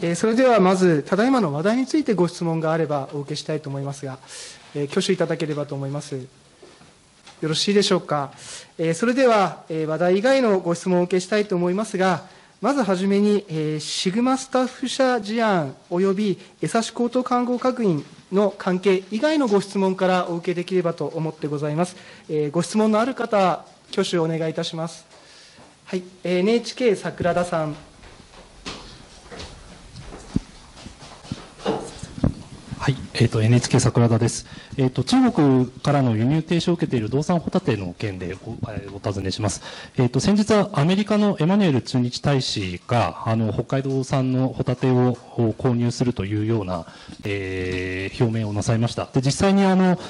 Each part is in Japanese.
それではまず、ただいまの話題についてご質問があればお受けしたいと思いますが、挙手いただければと思います。よろしいでしょうか。それでは、話題以外のご質問をお受けしたいと思いますが、まずはじめに、シグマスタッフ社事案および江差高等看護学院の関係以外のご質問からお受けできればと思ってございます。ご質問のある方、挙手をお願いいたします。はい、NHK 桜田さん。 はい、NHK 桜田です。中国からの輸入停止を受けている道産ホタテの件でお尋ねします。先日はアメリカのエマニュエル駐日大使が北海道産のホタテを購入するというような、表明をなさいました。で、実際に多分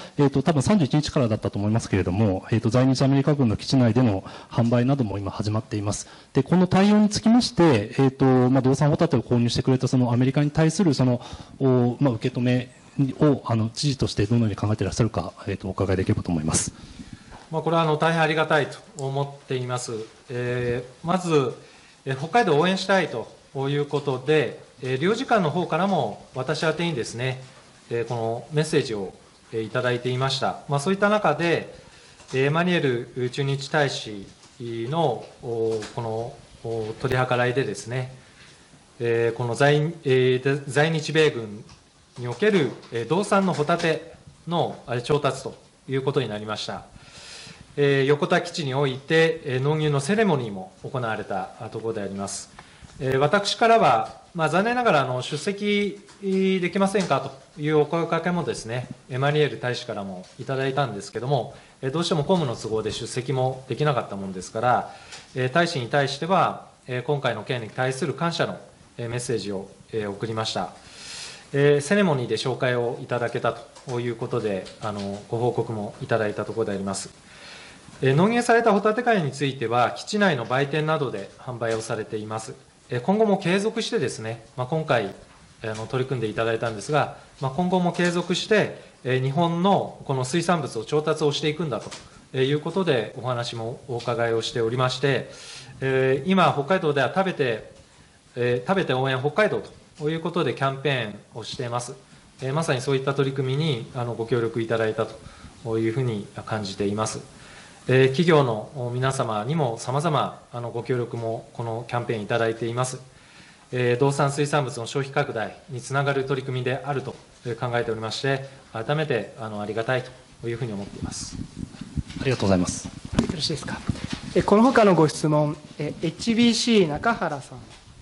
31日からだったと思いますけれども、在日アメリカ軍の基地内での販売なども今始まっています。で、この対応につきまして、道産ホタテを購入してくれたそのアメリカに対するその受け止めを知事としてどのように考えていらっしゃるか、お伺いできればと思います。 これは大変ありがたいと思っています。まず、北海道を応援したいということで、領事館の方からも私宛てにですね、このメッセージをいただいていました。そういった中で、エマニュエル駐日大使のこの取り計らいでですね、この在日米軍における道産のホタテの調達ということになりました。横田基地において納入のセレモニーも行われたところであります。私からは、残念ながら出席できませんかというお声かけもですね、エマニュエル大使からもいただいたんですけれども、どうしても公務の都合で出席もできなかったものですから、大使に対しては、今回の件に対する感謝のメッセージを送りました。セレモニーで紹介をいただけたということで、ご報告もいただいたところであります。納入されたホタテ貝については、基地内の売店などで販売をされています。今後も継続してですね、今回取り組んでいただいたんですが、今後も継続して、日本のこの水産物を調達をしていくんだということで、お話もお伺いをしておりまして、今、北海道では食べて応援北海道ということでキャンペーンをしています。まさにそういった取り組みにご協力いただいたというふうに感じています。企業の皆様にもさまざまご協力もこのキャンペーンいただいています。道産水産物の消費拡大につながる取り組みであると考えておりまして、改めてありがたいというふうに思っています。 ありがとうございます。 よろしいですか。この他のご質問、HBC 中原さん。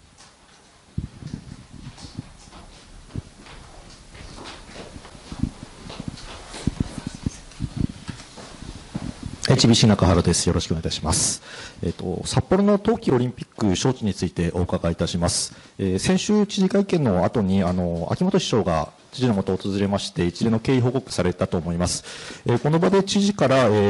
HBC 中原です。よろしくお願いいたします。札幌の冬季オリンピック招致についてお伺いいたします。先週知事会見の後に秋元市長が知事のもとを訪れまして一連の経緯報告されたと思います。この場で知事から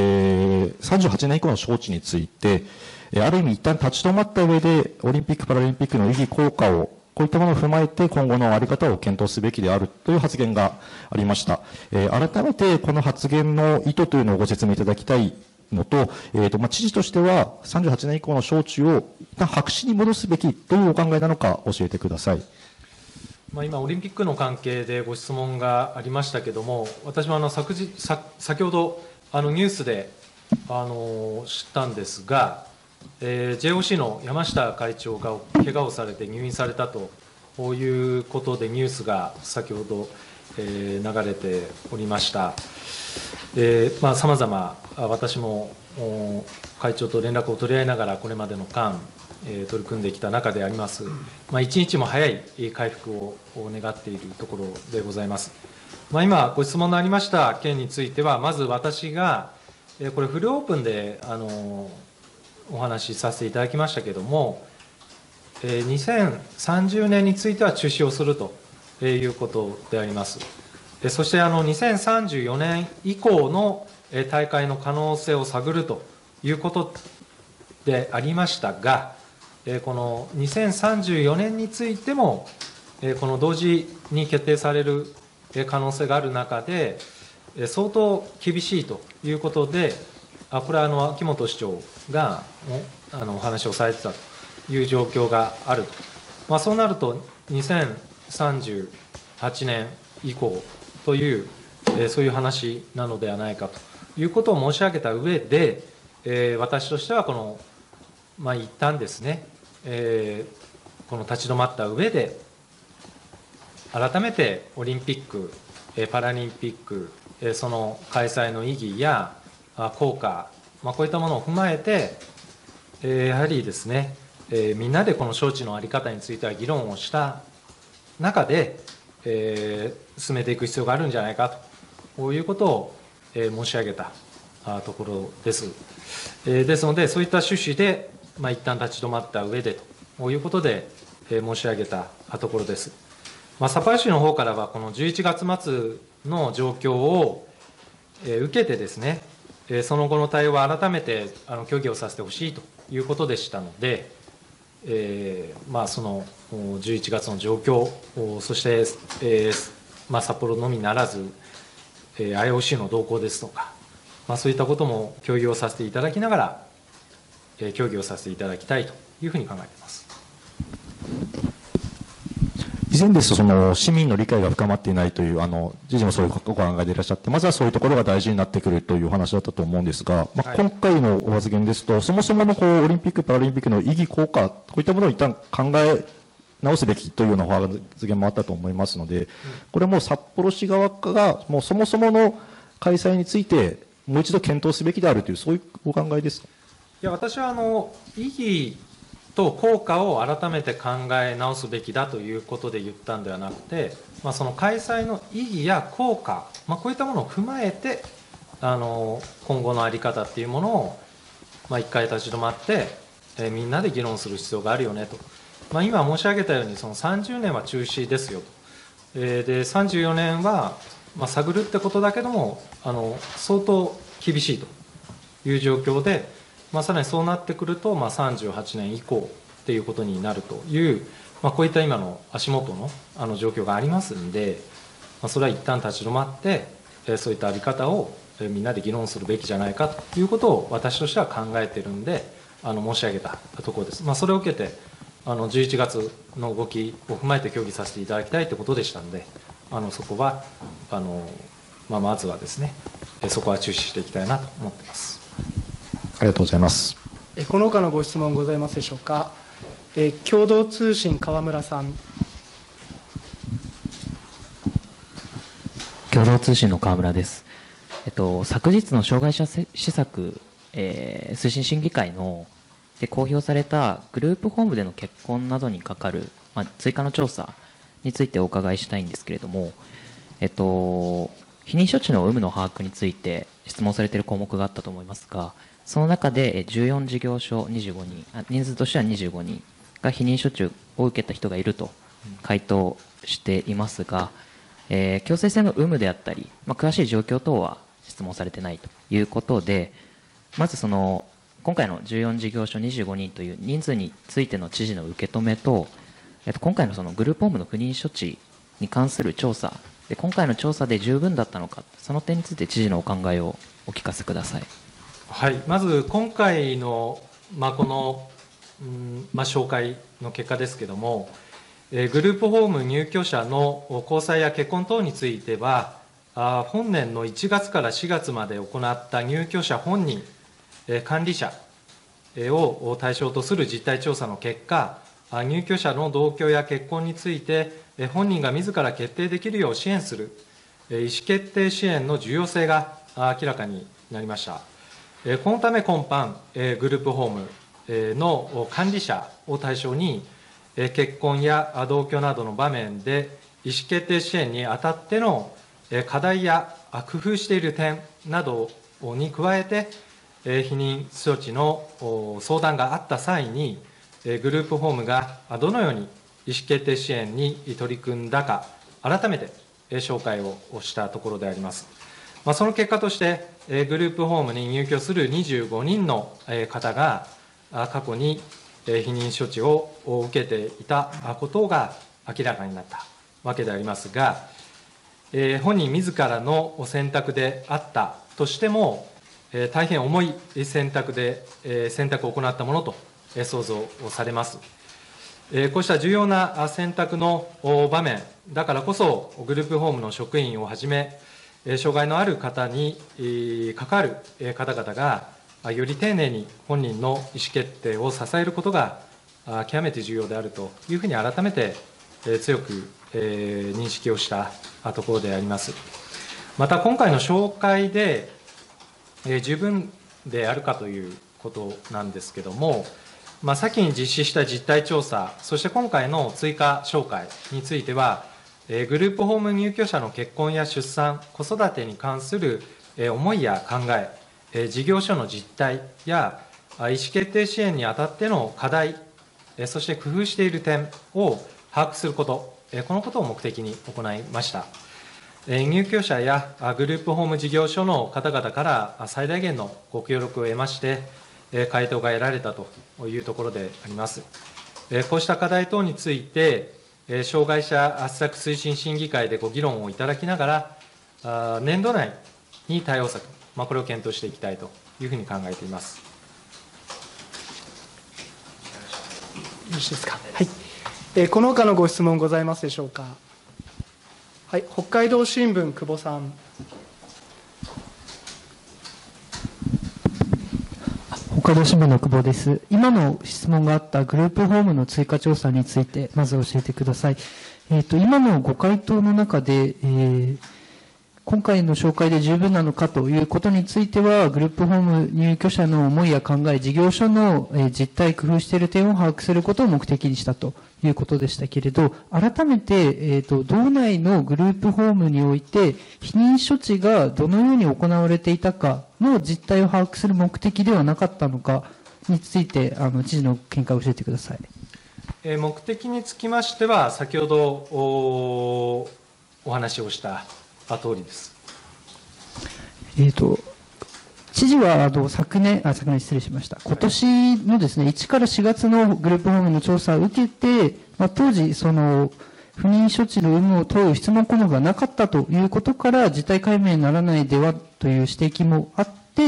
、38年以降の招致について、ある意味一旦立ち止まった上でオリンピック・パラリンピックの意義効果をこういったものを踏まえて今後の在り方を検討すべきであるという発言がありました。改めてこの発言の意図というのをご説明いただきたいのと、知事としては38年以降の招致を一旦白紙に戻すべきというお考えなのか教えてください。 今、オリンピックの関係でご質問がありましたけれども、私も先ほどニュースで知ったんですが、JOC の山下会長が怪我をされて入院されたということで、ニュースが先ほど、流れておりました。さまざま、私も会長と連絡を取り合いながら、これまでの間、取り組んできた中であります。一日も早い回復を願っているところでございます。今、ご質問のありました件については、まず私が、これ、フルオープンでお話しさせていただきましたけれども、2030年については中止をするということであります。そして2034年以降の大会の可能性を探るということでありましたが、この2034年についても、この同時に決定される可能性がある中で、相当厳しいということで、これは秋元市長がお話をされてたという状況があるそうなると2038年以降という、そういう話なのではないかということを申し上げた上で、私としてはこの、一旦ですね、この立ち止まった上で、改めてオリンピック、パラリンピック、その開催の意義や効果、こういったものを踏まえて、やはりですね、みんなでこの招致の在り方については議論をした中で、進めていく必要があるんじゃないかということを申し上げたところです。ですので、そういった趣旨で、一旦立ち止まった上でということで申し上げたところです。札幌市の方からは、この11月末の状況を受けてですね、その後の対応は改めて協議をさせてほしいということでしたので、その11月の状況、そして、札幌のみならず、IOC の動向ですとか、そういったことも協議をさせていただきながら、協議をさせていただきたいというふうに考えています。 以前ですと、その市民の理解が深まっていないという、知事もそういうお考えでいらっしゃって、まずはそういうところが大事になってくるというお話だったと思うんですが、今回のお発言ですと、そもそものオリンピック・パラリンピックの意義、効果、こういったものを一旦考え直すべきというようなお発言もあったと思いますので、これはもう札幌市側が、もうそもそもの開催について、もう一度検討すべきであるという、そういうお考えですか。 いや、私は意義と効果を改めて考え直すべきだということで言ったんではなくて、その開催の意義や効果、こういったものを踏まえて、今後の在り方っていうものを、一回立ち止まって、みんなで議論する必要があるよねと。今申し上げたように、その30年は中止ですよと。で、34年は、探るってことだけども、相当厳しいという状況で、さらにそうなってくると、38年以降っていうことになるという、こういった今の足元の状況がありますんで、それは一旦立ち止まって、そういった在り方をみんなで議論するべきじゃないかということを私としては考えているんで、申し上げたところです。それを受けて、11月の動きを踏まえて協議させていただきたいということでしたので、そこはまずはですね、そこは注視していきたいなと思っています。 ありがとうございます。 この他のご質問ございますでしょうか。共同通信、川村さん。 共同通信の川村です。昨日の障害者施策、推進審議会で公表されたグループホームでの結婚などにかかる、追加の調査についてお伺いしたいんですけれども、避妊処置の有無の把握について質問されている項目があったと思いますが、その中で14事業所25人、人数としては25人が避妊処置を受けた人がいると回答していますが、強制性の有無であったり、詳しい状況等は質問されていないということで、まず今回の14事業所25人という人数についての知事の受け止めと、今回のグループホームの不妊処置に関する調査で、今回の調査で十分だったのか、その点について知事のお考えをお聞かせください。 はい、まず今回の、この、紹介の結果ですけれども、グループホーム入居者の交際や結婚等については、本年の1月から4月まで行った入居者本人、管理者を対象とする実態調査の結果、入居者の同居や結婚について、本人が自ら決定できるよう支援する意思決定支援の重要性が明らかになりました。このため今般、グループホームの管理者を対象に、結婚や同居などの場面で意思決定支援にあたっての課題や工夫している点などに加えて、避妊処置の相談があった際に、グループホームがどのように意思決定支援に取り組んだか、改めて紹介をしたところであります。その結果として、グループホームに入居する25人の方が、過去に避妊処置を受けていたことが明らかになったわけでありますが、本人自らの選択であったとしても、大変重い選択を行ったものと想像されます。 こうした重要な選択の場面だからこそ、グループホームの職員をはじめ、障害のある方に関わる方々が、より丁寧に本人の意思決定を支えることが極めて重要であるというふうに改めて強く認識をしたところであります。また、今回の紹介で十分であるかということなんですけれども、先に実施した実態調査、そして今回の追加紹介については、グループホーム入居者の結婚や出産、子育てに関する思いや考え、事業所の実態や意思決定支援にあたっての課題、そして工夫している点を把握すること、このことを目的に行いました。入居者やグループホーム事業所の方々から最大限のご協力を得まして、回答が得られたというところであります。こうした課題等について、障害者施策推進審議会でご議論をいただきながら、年度内に対応策、これを検討していきたいというふうに考えています。 よろしいですか。はい。この他のご質問ございますでしょうか。はい、北海道新聞、久保さん。 北海道新聞の久保です。今の質問があったグループホームの追加調査について、まず教えてください。今のご回答の中で、今回の紹介で十分なのかということについては、グループホーム入居者の思いや考え、事業所の実態、工夫している点を把握することを目的にしたということでしたけれど、改めて、道内のグループホームにおいて、避妊処置がどのように行われていたかの実態を把握する目的ではなかったのかについて、知事の見解を教えてください。 目的につきましては、先ほどお話をした通りです。 知事は昨年失礼しました。今年のですね、1から4月のグループホームの調査を受けて、当時、その、不妊処置の有無を問う質問項目がなかったということから、事態解明にならないではという指摘もあって、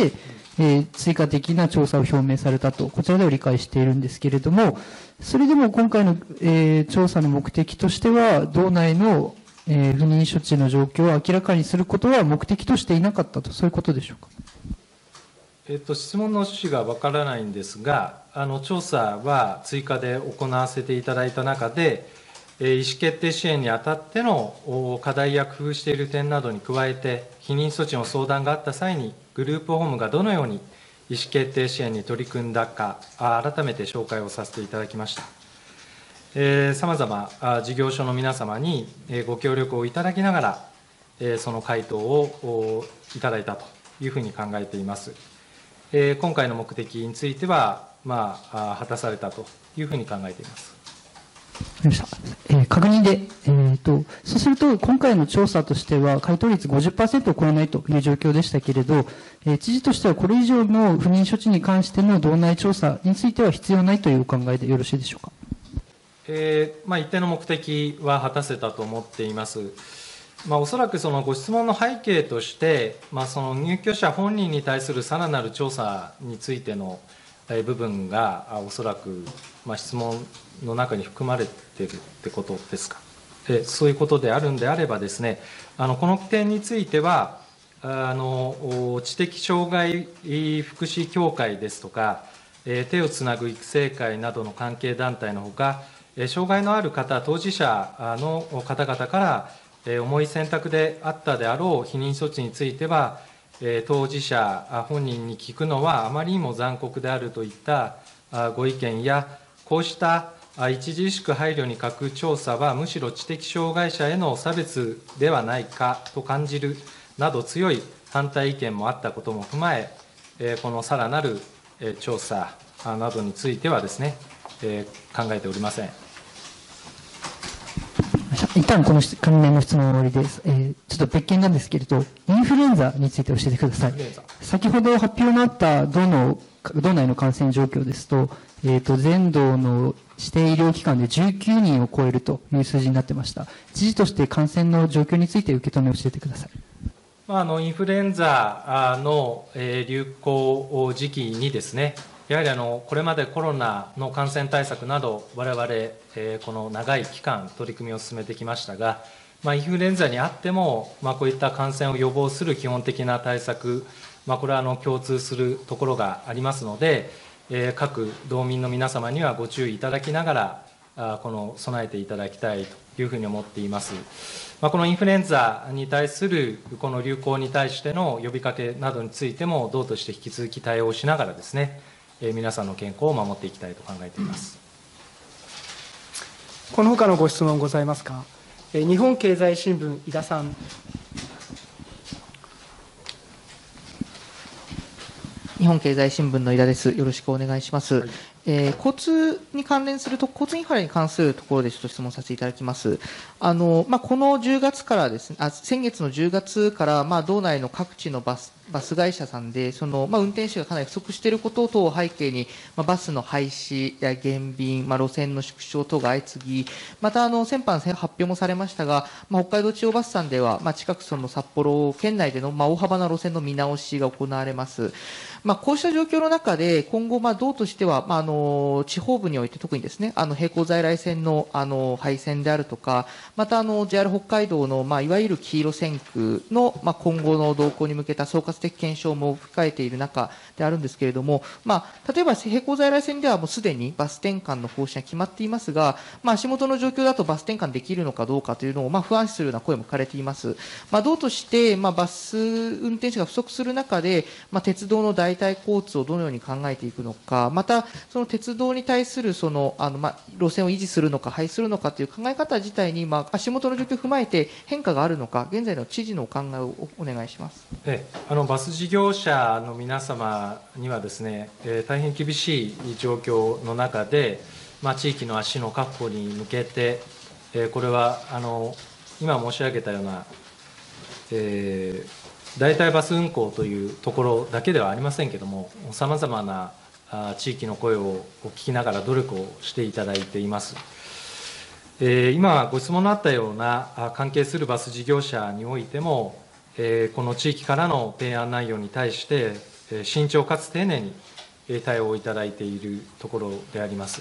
追加的な調査を表明されたと、こちらでは理解しているんですけれども、それでも今回の、調査の目的としては、道内の不妊処置の状況を明らかにすることは目的としていなかったと、そういうことでしょうか。 質問の趣旨がわからないんですが、調査は追加で行わせていただいた中で、意思決定支援にあたっての課題や工夫している点などに加えて、避妊措置の相談があった際に、グループホームがどのように意思決定支援に取り組んだか、改めて紹介をさせていただきました。さまざま事業所の皆様にご協力をいただきながら、その回答をいただいたというふうに考えています。今回の目的については、果たされたというふうに考えています。 わかりました。確認で、そうすると、今回の調査としては、回答率 50% を超えないという状況でしたけれど、知事としてはこれ以上の不妊処置に関しての道内調査については必要ないというお考えでよろしいでしょうか。 一定の目的は果たせたと思っています。おそらくそのご質問の背景として、その入居者本人に対するさらなる調査についての部分が、おそらく質問の中に含まれているってことですか。そういうことであるんであればですね、この点については、知的障害福祉協会ですとか、手をつなぐ育成会などの関係団体のほか、障害のある方、当事者の方々から、重い選択であったであろう避妊措置については、当事者本人に聞くのはあまりにも残酷であるといったご意見や、こうした著しく配慮に欠く調査は、むしろ知的障害者への差別ではないかと感じるなど、強い反対意見もあったことも踏まえ、このさらなる調査などについてはですね、考えておりません。 一旦この関連の質問は終わりです。ちょっと別件なんですけれど、インフルエンザについて教えてください。先ほど発表のあった道内の感染状況ですと、全道の指定医療機関で19人を超えるという数字になってました。知事として感染の状況について受け止めを教えてください。 インフルエンザの流行時期にですね、 やはりこれまでコロナの感染対策など、我々、この長い期間、取り組みを進めてきましたが、インフルエンザにあっても、こういった感染を予防する基本的な対策、これは共通するところがありますので、各道民の皆様にはご注意いただきながら、備えていただきたいというふうに思っています。このインフルエンザに対するこの流行に対しての呼びかけなどについても、道として引き続き対応しながらですね、皆さんの健康を守っていきたいと考えています。 このほかのご質問ございますか。日本経済新聞、井田さん。 日本経済新聞の井田です。よろしくお願いします。はい、交通に関連すると、交通インフラに関するところでちょっと質問させていただきます。この10月からですね、先月の10月から、道内の各地のバス会社さんで、運転手がかなり不足していること等を背景に、バスの廃止や減便、路線の縮小等が相次ぎ、また先般発表もされましたが、北海道地方バスさんでは、近く札幌県内での大幅な路線の見直しが行われます。こうした状況の中で、今後、道としては、地方部において特にですね、並行在来線の廃線であるとか、またJR 北海道の、いわゆる黄色線区の、今後の動向に向けた総括的検証も控えている中であるんですけれども、例えば並行在来線ではもうすでにバス転換の方針が決まっていますが、足元の状況だとバス転換できるのかどうかというのを、不安視するような声も聞かれています。道として、バス運転手が不足する中で、鉄道の代替交通をどのように考えていくのか、また、その鉄道に対する路線を維持するのか、廃止するのかという考え方自体に、足元の状況を踏まえて変化があるのか、現在の知事のお考えをお願いします。 バス事業者の皆様にはですね、大変厳しい状況の中で、地域の足の確保に向けて、これは今申し上げたような、代替バス運行というところだけではありませんけれども、さまざまな地域の声を聞きながら努力をしていただいています。今、ご質問のあったような関係するバス事業者においても、この地域からの提案内容に対して、慎重かつ丁寧に対応いただいているところであります。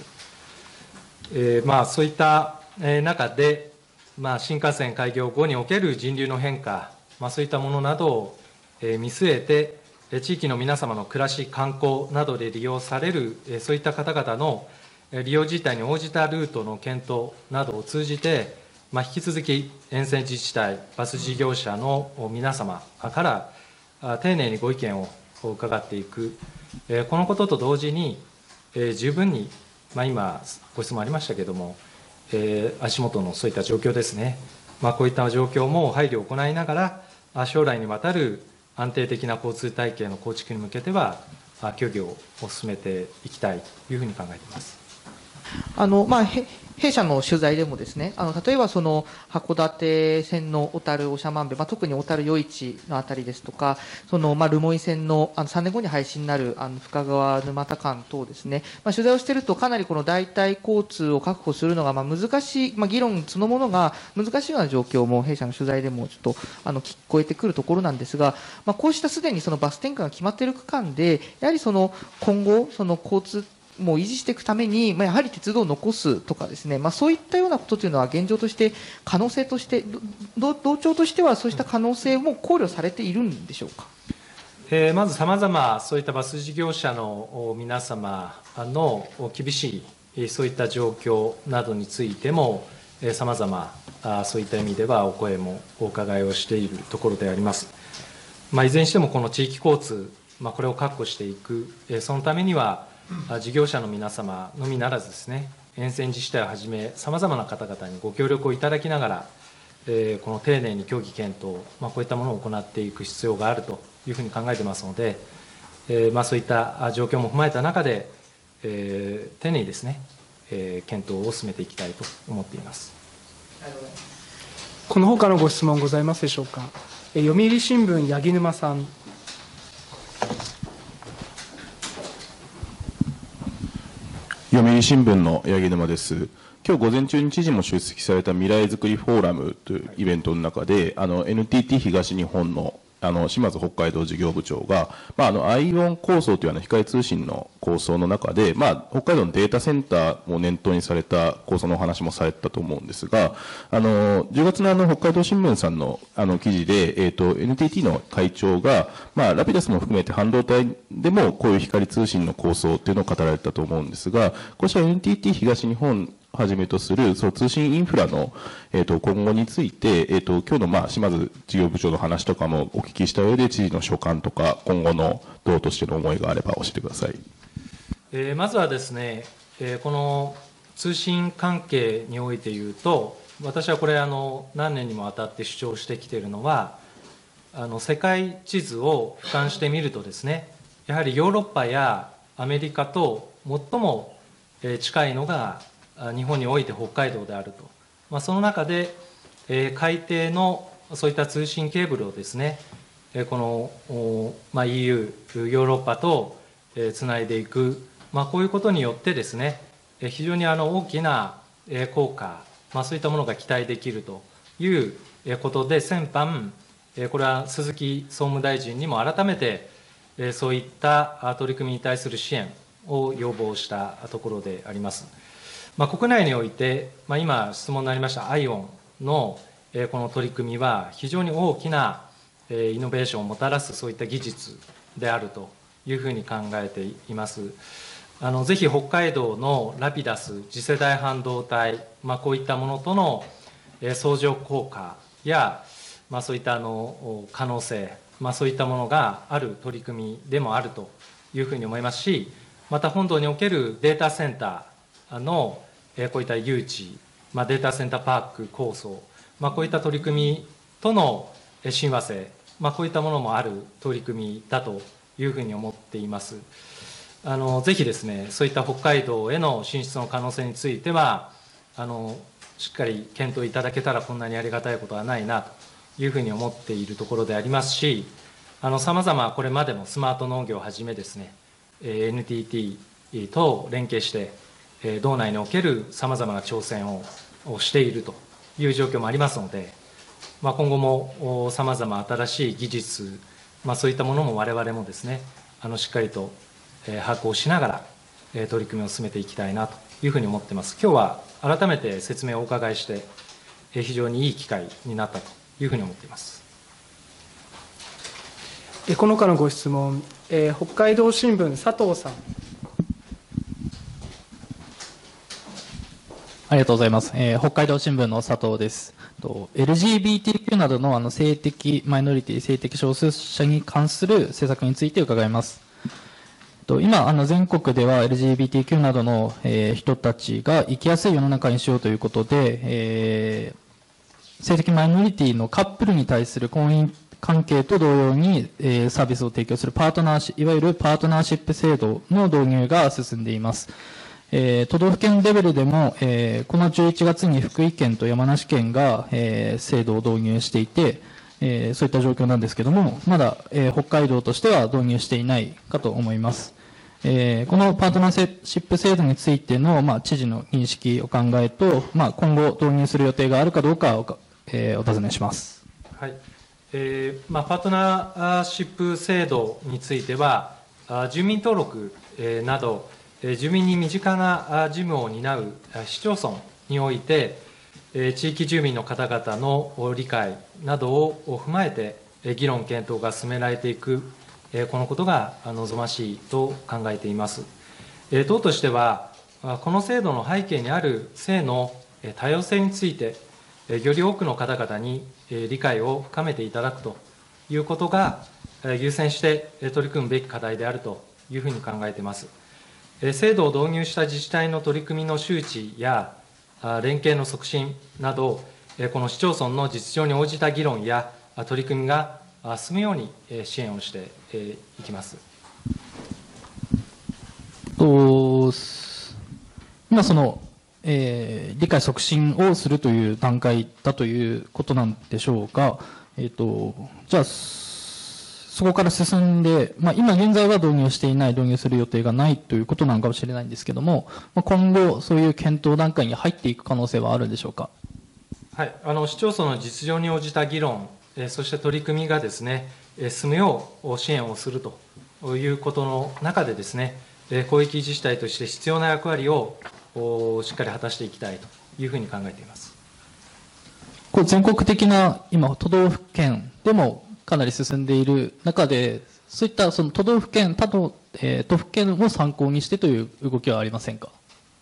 そういった中で、新幹線開業後における人流の変化、そういったものなどを見据えて、地域の皆様の暮らし、観光などで利用される、そういった方々の利用実態に応じたルートの検討などを通じて、引き続き沿線自治体、バス事業者の皆様から丁寧にご意見を伺っていく、このことと同時に、十分に、今、ご質問ありましたけれども、足元のそういった状況ですね、こういった状況も配慮を行いながら、将来にわたる安定的な交通体系の構築に向けては、協議を進めていきたいというふうに考えています。 弊社の取材でもですね、例えば函館線の小樽長万部、特に小樽余市のあたりですとか、留萌線の3年後に廃止になる深川沼田間等ですね、取材をしていると、かなりこの代替交通を確保するのが難しい、議論そのものが難しいような状況も、弊社の取材でもちょっと聞こえてくるところなんですが、こうしたすでにそのバス転換が決まっている区間で、やはり今後、交通もう維持していくために、やはり鉄道を残すとかですね、そういったようなことというのは現状として可能性として同調としてはそうした可能性も考慮されているんでしょうか。 まずさまざまそういったバス事業者の皆様の厳しいそういった状況などについてもさまざまそういった意味ではお声もお伺いをしているところであります。いずれにしてもこの地域交通、これを確保していく、そのためには事業者の皆様のみならずですね、沿線自治体をはじめさまざまな方々にご協力をいただきながら、この丁寧に協議検討、こういったものを行っていく必要があるというふうに考えていますので、そういった状況も踏まえた中で、丁寧にですね、検討を進めていきたいと思っています。 このほかのご質問ございますでしょうか。読売新聞、八木沼さん。 読売新聞の八木沼です。今日午前中に知事も出席された未来づくりフォーラムというイベントの中で、NTT 東日本の島津北海道事業部長が、アイオン構想という光通信の構想の中で、北海道のデータセンターを念頭にされた構想のお話もされたと思うんですが、10月の北海道新聞さんの記事で、NTT の会長が、ラピダスも含めて半導体でもこういう光通信の構想というのを語られたと思うんですが、こうした NTT 東日本をはじめとするその通信インフラの、今後について、今日の島津事業部長の話とかもお聞きした上で、知事の所感とか、今後の党としての思いがあれば教えてください。 まずはですね、この通信関係において言うと、私はこれ何年にもわたって主張してきているのは、世界地図を俯瞰してみるとですね、やはりヨーロッパやアメリカと最も近いのが日本において北海道であると、その中で海底のそういった通信ケーブルをですね、この EU、ヨーロッパとつないでいく、こういうことによってですね、非常に大きな効果、そういったものが期待できるということで、先般、これは鈴木総務大臣にも改めて、そういった取り組みに対する支援を要望したところであります。国内において、今質問になりましたアイオンのこの取り組みは、非常に大きなイノベーションをもたらす、そういった技術であるというふうに考えています。ぜひ北海道のラピダス、次世代半導体、こういったものとの相乗効果や、そういった可能性、そういったものがある取り組みでもあるというふうに思いますし、また本島におけるデータセンターのこういった誘致、データセンターパーク構想、こういった取り組みとの親和性、こういったものもある取り組みだというふうに思っています。ぜひですね、そういった北海道への進出の可能性については、しっかり検討いただけたらこんなにありがたいことはないなというふうに思っているところでありますし、さまざまこれまでもスマート農業をはじめですね、NTT と連携して、道内におけるさまざまな挑戦をしているという状況もありますので、今後もさまざま新しい技術、そういったものも我々もですね、しっかりと把握をしながら取り組みを進めていきたいなというふうに思っています。今日は改めて説明をお伺いして、非常にいい機会になったというふうに思っています。 この他のご質問、北海道新聞、佐藤さん。 ありがとうございます。北海道新聞の佐藤です。LGBTQ などの性的マイノリティ、性的少数者に関する政策について伺います。今、全国では LGBTQ などの人たちが生きやすい世の中にしようということで、性的マイノリティのカップルに対する婚姻関係と同様にサービスを提供するパートナーシ、いわゆるパートナーシップ制度の導入が進んでいます。都道府県レベルでも、この11月に福井県と山梨県が、制度を導入していて、そういった状況なんですけども、まだ、北海道としては導入していないかと思います。このパートナーシップ制度についての、知事の認識、お考えと、今後導入する予定があるかどうかお尋ねします。 はい。パートナーシップ制度については、住民登録など、住民に身近な事務を担う市町村において、地域住民の方々の理解などを踏まえて、議論、検討が進められていく、このことが望ましいと考えています。党としては、この制度の背景にある性の多様性について、より多くの方々に理解を深めていただくということが、優先して取り組むべき課題であるというふうに考えています。制度を導入した自治体の取り組みの周知や連携の促進など、この市町村の実情に応じた議論や取り組みが進むように支援をしていきます。 今理解促進をするという段階だということなんでしょうが、じゃあ、そこから進んで、今現在は導入していない、導入する予定がないということなのかもしれないんですけれども、今後、そういう検討段階に入っていく可能性はあるんでしょうか。 はい、市町村の実情に応じた議論そして取り組みがですね、進むよう支援をするということの中でですね、広域自治体として必要な役割をしっかり果たしていきたいというふうに考えています。 これ全国的な今、都道府県でもかなり進んでいる中で、そういったその都道府県、他の、都府県を参考にしてという動きはありませんか。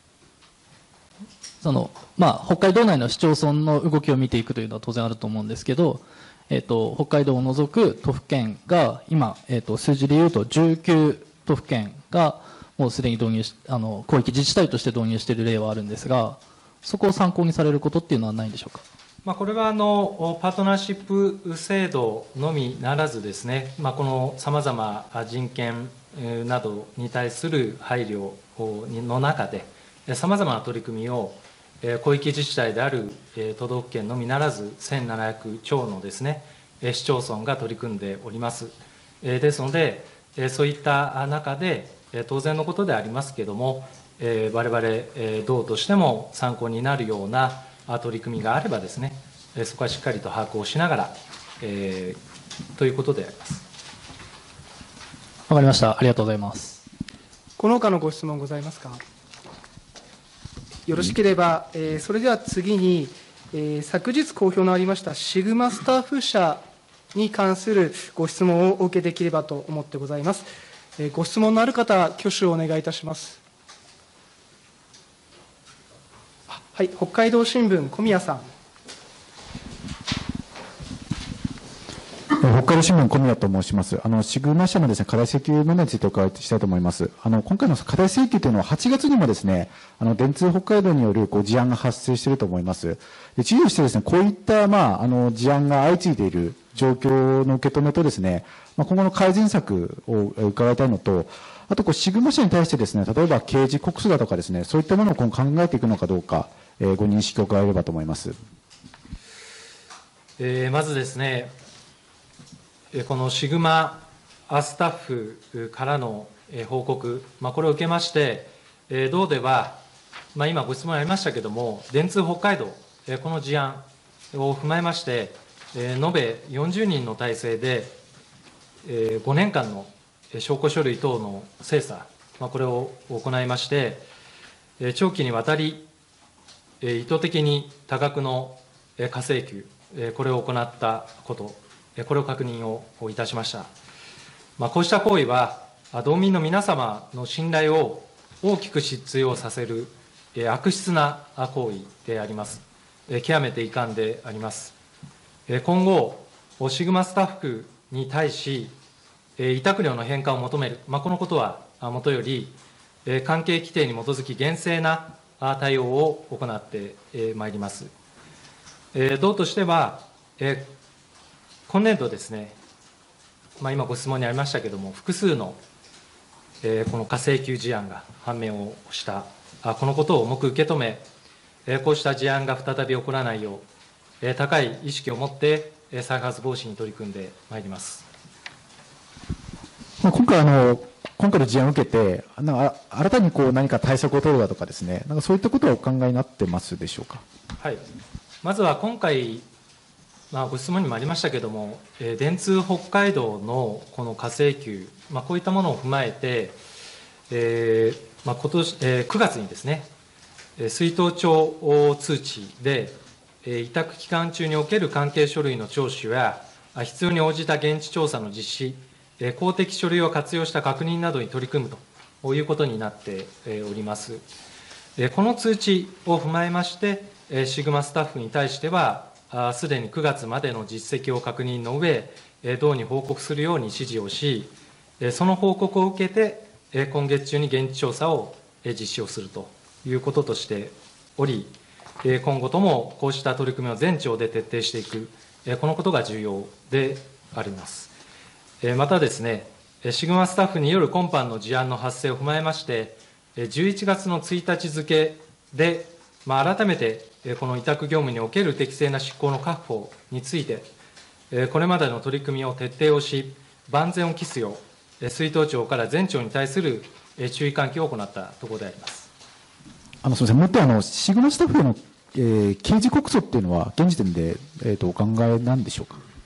北海道内の市町村の動きを見ていくというのは当然あると思うんですけど、北海道を除く都府県が今、数字でいうと19都府県がもうすでに導入し、広域自治体として導入している例はあるんですが、そこを参考にされることっていうのはないんでしょうか。 これはパートナーシップ制度のみならずですね、このさまざま人権などに対する配慮の中で、さまざまな取り組みを広域自治体である都道府県のみならず、1700超のですね、市町村が取り組んでおります。ですので、そういった中で、当然のことでありますけれども、我々道としても参考になるような取り組みがあればですね、そこはしっかりと把握をしながら、ということであります。 わかりました。ありがとうございます。 この他のご質問ございますか。よろしければ、それでは次に、昨日公表のありましたシグマスタッフ社に関するご質問をお受けできればと思ってございます。ご質問のある方、挙手をお願いいたします。はい、北海道新聞、小宮さん。 北海道新聞、小宮と申します。シグマ社のですね、過大請求問題についてお伺いしたいと思います。今回の過大請求というのは、8月にもですね、電通北海道による事案が発生していると思います。で、知事としてですね、こういった、事案が相次いでいる状況の受け止めとですね、今後の改善策を伺いたいのと、あと、シグマ社に対してですね、例えば刑事告訴だとかですね、そういったものを今後考えていくのかどうか、ご認識を伺えればと思います。 まずですね、このシグマスタッフからの報告、これを受けまして、道では、今ご質問ありましたけれども、電通北海道、この事案を踏まえまして、延べ40人の体制で、5年間の証拠書類等の精査、これを行いまして、長期にわたり、意図的に多額の過請求、これを行ったこと、これを確認をいたしました。こうした行為は、道民の皆様の信頼を大きく失墜をさせる悪質な行為であります。極めて遺憾であります。今後、シグマスタッフに対し、委託料の返還を求める、このことはもとより、関係規定に基づき厳正な対応を行ってまいります。道としては、今年度ですね、今ご質問にありましたけれども、複数のこの過請求事案が判明をした、このことを重く受け止め、こうした事案が再び起こらないよう、高い意識を持って再発防止に取り組んでまいります。 今回の事案を受けて、新たに何か対策を取るだとかですね、そういったことはお考えになってますでしょうか。 はい、まずは今回、ご質問にもありましたけれども、電通北海道のこの過請求、こういったものを踏まえて、今年9月にですね、出納帳通知で、委託期間中における関係書類の聴取や、必要に応じた現地調査の実施、公的書類を活用した確認などに取り組むということになっております。この通知を踏まえまして、シグマスタッフに対しては、すでに9月までの実績を確認の上、道に報告するように指示をし、その報告を受けて、今月中に現地調査を実施をするということとしており、今後ともこうした取り組みを全庁で徹底していく、このことが重要であります。またですね、シグマスタッフによる今般の事案の発生を踏まえまして、11月の1日付で、改めてこの委託業務における適正な執行の確保について、これまでの取り組みを徹底をし、万全を期すよう、出納庁から全庁に対する注意喚起を行ったところであります。 すみません、もっとシグマスタッフへの刑事告訴っていうのは、現時点で、お考えなんでしょうか。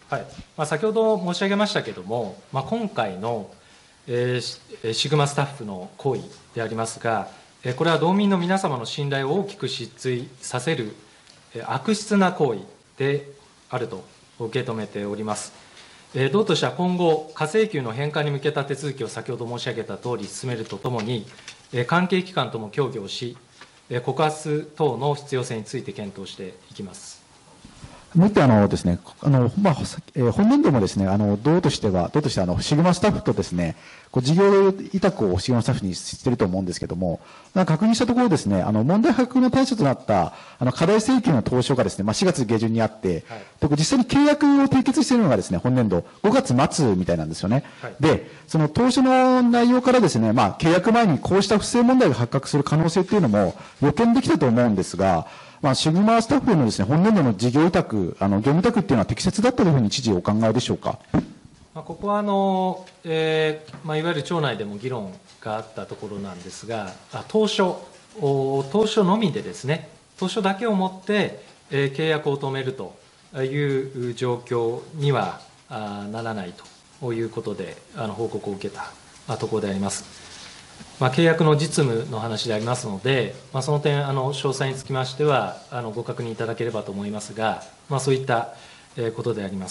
はい先ほど申し上げましたけれども、今回の、シグマスタッフの行為でありますが、これは道民の皆様の信頼を大きく失墜させる悪質な行為であると受け止めております。道としては今後、過請求の返還に向けた手続きを先ほど申し上げたとおり進めるとともに、関係機関とも協議をし、告発等の必要性について検討していきます。 もう一点ですね、本年度もですね、道としてシグマスタッフとですね、事業委託をシグマスタッフにしていると思うんですけれども、確認したところですね、問題発覚の対象となった過大請求の当初がですね、4月下旬にあって、実際に契約を締結しているのがですね、本年度5月末みたいなんですよね。で、その当初の内容からですね、契約前にこうした不正問題が発覚する可能性というのも予見できたと思うんですが、シグマスタッフへのですね、本年度の事業委託、業務委託っていうのは適切だったというふうに知事お考えでしょうか。 ここはいわゆる庁内でも議論があったところなんですが、当初のみでですね、当初だけをもって、契約を止めるという状況にはならないということで、報告を受けたところであります。契約の実務の話でありますので、その点、詳細につきましては、ご確認いただければと思いますが、そういったことであります。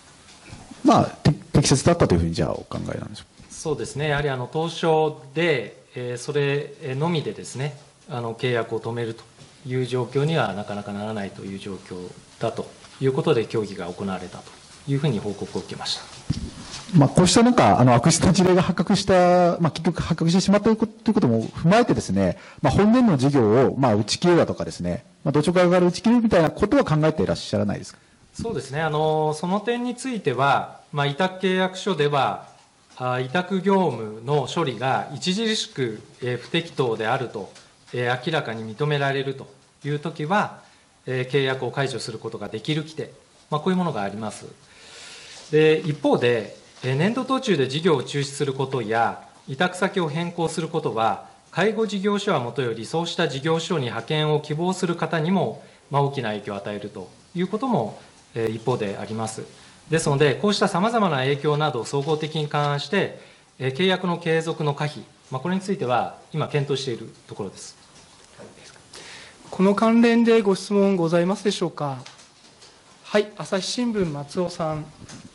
適切だったというふうに、じゃあ、お考えなんでしょうか。 そうですね、やはり当初で、それのみでですね、契約を止めるという状況にはなかなかならないという状況だということで、協議が行われたというふうに報告を受けました。 こうした悪質な事例が発覚した、結局発覚してしまったということも踏まえてですね、本年の事業を打ち切るだとかですね、同庁側から打ち切るみたいなことは考えていらっしゃらないですか。 そうですね、その点については、委託契約書では、委託業務の処理が著しく不適当であると明らかに認められるというときは、契約を解除することができる規定、こういうものがあります。で、一方で、年度途中で事業を中止することや、委託先を変更することは、介護事業所はもとより、そうした事業所に派遣を希望する方にも、大きな影響を与えるということも、一方であります。ですので、こうしたさまざまな影響などを総合的に勘案して、契約の継続の可否、これについては、今、検討しているところです。 この関連でご質問ございますでしょうか。はい、朝日新聞、松尾さん。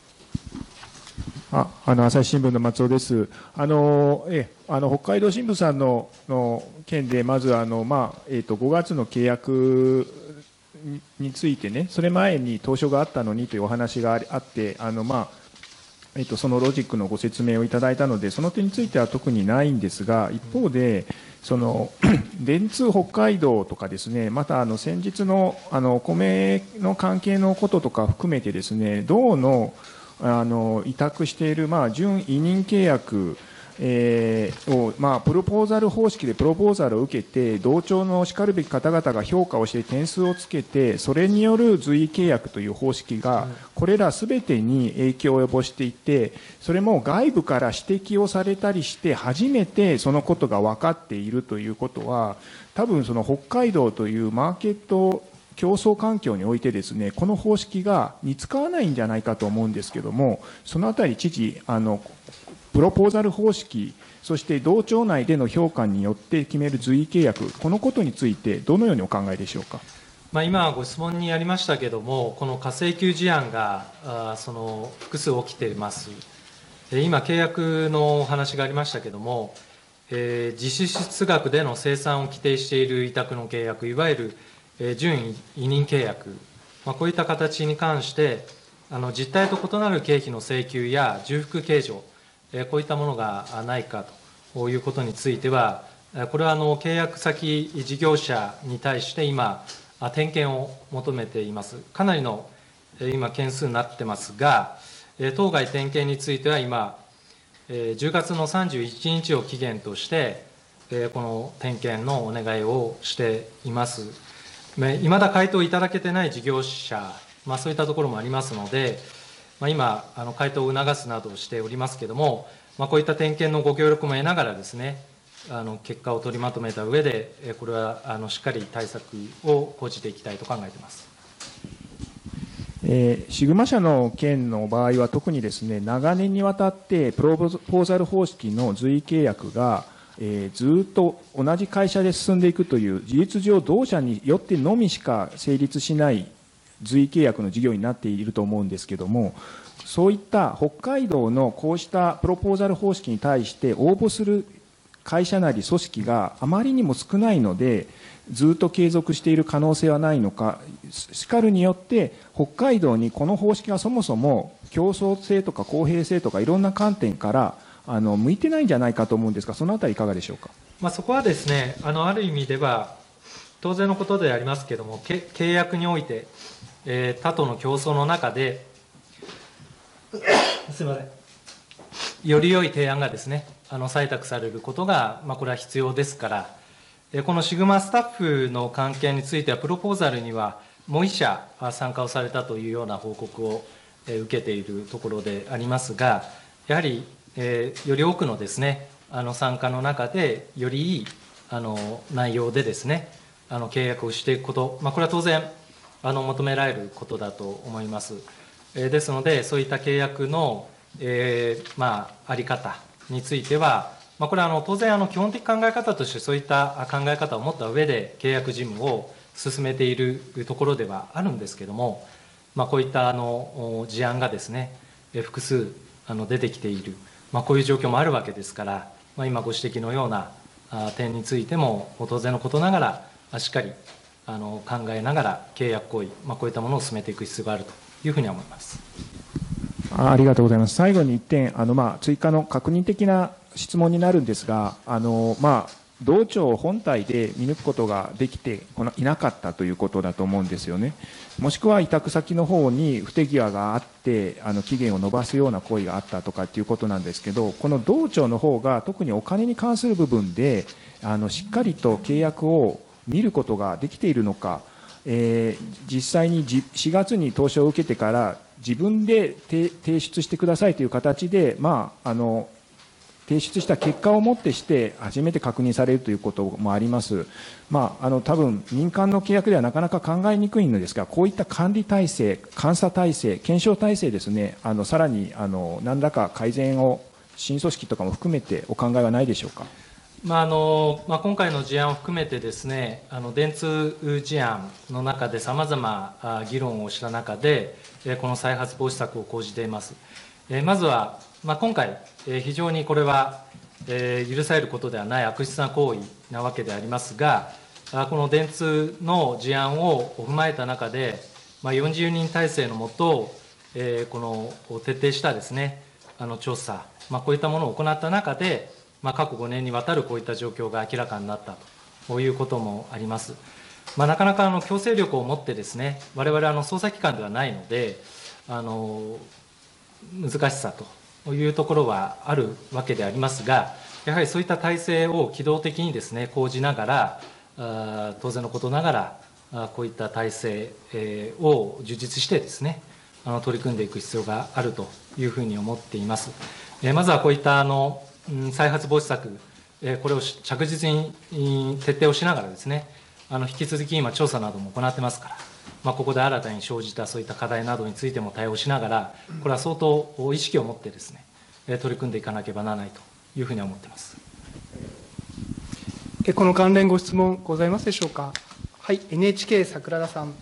朝日新聞の松尾です。北海道新聞さんの件で、まず5月の契約についてね、それ前に当初があったのにというお話があって、そのロジックのご説明をいただいたので、その点については特にないんですが、一方で、電通北海道とかですね、また先日のお米の関係のこととか含めてですね、道の委託している準委任契約をプロポーザル方式でプロポーザルを受けて、同庁のしかるべき方々が評価をして点数をつけて、それによる随意契約という方式が、これらすべてに影響を及ぼしていて、それも外部から指摘をされたりして、初めてそのことが分かっているということは、多分その北海道というマーケット競争環境においてですね、この方式が似つかわないんじゃないかと思うんですけども、そのあたり知事、プロポーザル方式、そして同庁内での評価によって決める随意契約、このことについてどのようにお考えでしょうか。 今、ご質問にありましたけれども、この過請求事案が複数起きています。今、契約のお話がありましたけれども、実質額での生産を規定している委託の契約、いわゆる準委任契約、こういった形に関して、実態と異なる経費の請求や重複計上、こういったものがないかということについては、これは契約先事業者に対して今、点検を求めています。かなりの今、件数になってますが、当該点検については今、10月の31日を期限として、この点検のお願いをしています。いまだ回答いただけてない事業者、そういったところもありますので、今、回答を促すなどをしておりますけれども、こういった点検のご協力も得ながらですね、結果を取りまとめた上で、これはしっかり対策を講じていきたいと考えています。 シグマ社の件の場合は特にですね、長年にわたってプロポーザル方式の随意契約が、ずっと同じ会社で進んでいくという、事実上同社によってのみしか成立しない随意契約の事業になっていると思うんですけれども、そういった北海道のこうしたプロポーザル方式に対して応募する会社なり組織があまりにも少ないので、ずっと継続している可能性はないのか、しかるによって北海道にこの方式がそもそも競争性とか公平性とかいろんな観点から向いてないんじゃないかと思うんですが、そのあたりいかがでしょうか。 そこはですね、ある意味では当然のことでありますけれども、契約において、他との競争の中ですみません、より良い提案がですね、採択されることが、これは必要ですから、このシグマスタッフの関係については、プロポーザルにはもう1社参加をされたというような報告を受けているところでありますが、やはり、より多くのですね、参加の中で、よりいい内容でですね、契約をしていくこと、これは当然、求められることだと思います。ですので、そういった契約の、あり方については、これは当然、基本的考え方としてそういった考え方を持った上で契約事務を進めているところではあるんですけれども、こういった事案がですね、複数出てきている、こういう状況もあるわけですから、今ご指摘のような点についても、当然のことながら、しっかり考えながら契約行為、こういったものを進めていく必要があるというふうに思います。 ありがとうございます。最後に1点、追加の確認的な質問になるんですが、同庁本体で見抜くことができていなかったということだと思うんですよね。もしくは委託先の方に不手際があって、期限を延ばすような行為があったとかっていうことなんですけど、この同庁の方が特にお金に関する部分で、しっかりと契約を見ることができているのか、実際に4月に投資を受けてから自分で提出してくださいという形で、提出した結果をもってして初めて確認されるということもあります。多分民間の契約ではなかなか考えにくいのですが、こういった管理体制、監査体制、検証体制ですね、さらに何らか改善を新組織とかも含めてお考えはないでしょうか。 今回の事案を含めてですね、電通事案の中でさまざま議論をした中で、この再発防止策を講じています。まずは、今回、非常にこれは許されることではない悪質な行為なわけでありますが、この電通の事案を踏まえた中で、40人体制のもと、この徹底したですね、調査、こういったものを行った中で、過去5年にわたるこういった状況が明らかになったということもあります。なかなか強制力を持ってですね、我々捜査機関ではないので、難しさというところはあるわけでありますが、やはりそういった体制を機動的にですね、講じながら、当然のことながら、こういった体制を充実してですね、取り組んでいく必要があるというふうに思っています。まずはこういった再発防止策、これを着実に徹底をしながらですね、引き続き今、調査なども行ってますから、ここで新たに生じたそういった課題などについても対応しながら、これは相当意識を持ってですね、取り組んでいかなければならないというふうに思っています。 この関連ご質問ございますでしょうか。はい、NHK 桜田さん。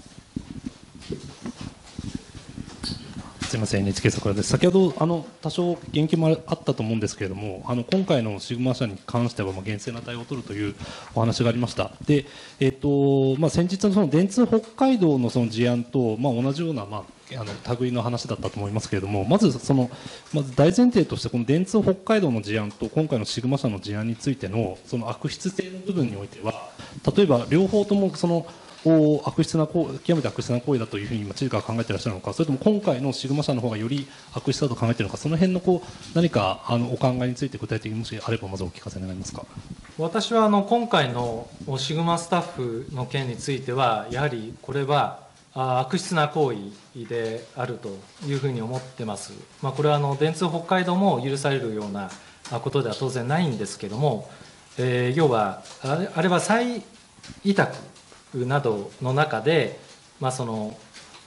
すみません、NHK 桜田です。先ほど多少言及もあったと思うんですけれども、今回のシグマ社に関しては厳正な対応を取るというお話がありました。で、先日のその電通北海道のその事案と同じような類の話だったと思いますけれども、まず大前提としてこの電通北海道の事案と今回のシグマ社の事案についてのその悪質性の部分においては、例えば両方とも極めて悪質な行為だというふうに今知事が考えていらっしゃるのか、それとも今回のシグマ社の方がより悪質だと考えているのか、その辺の何かお考えについて具体的にもしあればまずお聞かせ願えますか。 私は今回のシグマスタッフの件については、やはりこれは悪質な行為であるというふうに思っています。これは電通北海道も許されるようなことでは当然ないんですけれども、要はあれは再委託などの中で、